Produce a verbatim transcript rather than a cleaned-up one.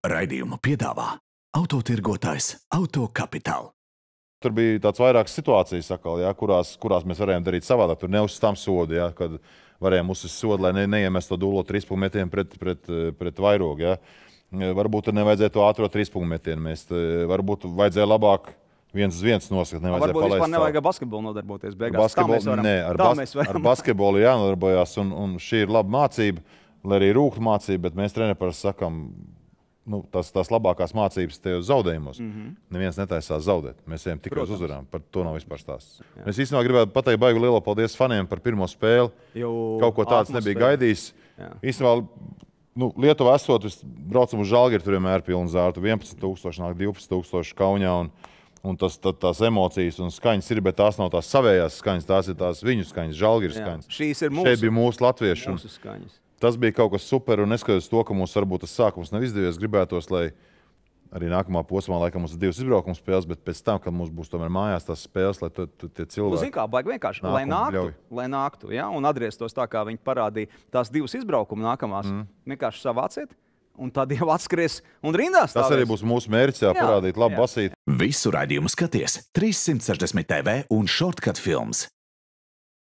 Raidījumu piedāvā autotirgotājs Autokapitāl. Tur bija tāds vairākas situācijas, sakal, ja, kurās, kurās mēs varējām darīt savādāk. Tur neuzstām sodu, ja, kad varējām uzsist sodu, lai ne, neiemestu to dūlo trīspunktu metienu pret, pret, pret vairogu. Ja. Varbūt tur nevajadzēja to ātro trīspunktu metienu mest. Varbūt vajadzēja labāk viens uz viens nosakt. Varbūt vispār nevajag ar basketbolu nodarboties. Beigās. Basketbolu, varam, nē, ar, bas, ar basketbolu jānodarbojās, un, un šī ir laba mācība, lai arī rūkta mācība, bet mēs treneri parasti sakam, nu, tās, tās labākās mācības tajos zaudējumos. Mm -hmm. Neviens netaisās zaudēt. Mēs ejam tikai uz uzvarām. Par to nav vispār stāsts. Jā. Mēs īstenībā gribētu pateikt baigu lielo paldies faniem par pirmo spēli. Jau kaut ko tāds nebija gaidījis. Īstenībā, nu, Lietuvā esot, braucam uz Žalgiri, tur vienmēr pilna zārtu. vienpadsmit tūkstoši, nāk divpadsmit tūkstoši Kaunijā. Un, un tas, tā, tās emocijas un skaņas ir, bet tās nav tās savējās skaņas, tās ir tās viņu skaņas, Žalgiris skaņas. Šīs ir mūsu, Šeit bija mūsu latviešu. Mūsu skaņas. Tas bija kaut kas super, un neskatoties to, ka mums varbūt tas sākums nav izdevies, gribētos, lai arī nākamā posmā, laikam, mums ir divas izbraukuma spēles, bet pēc tam, kad mums būs tomēr mājās tās spēles, lai tu, tu, tie cilvēki... Nu, zin kā, baigi vienkārši, lai nāktu, lai nāktu, ja, un atgrieztos tā, kā viņi parādīja tās divas izbraukuma nākamās, mm. vienkārši savāciet, un tad jau atskries un rindās stāvēs. Tas arī būs mūsu mērķis, jā, parādīt labu basīti. Visu raidījumu skaties trīs simt sešdesmit T V un Shortcut Films.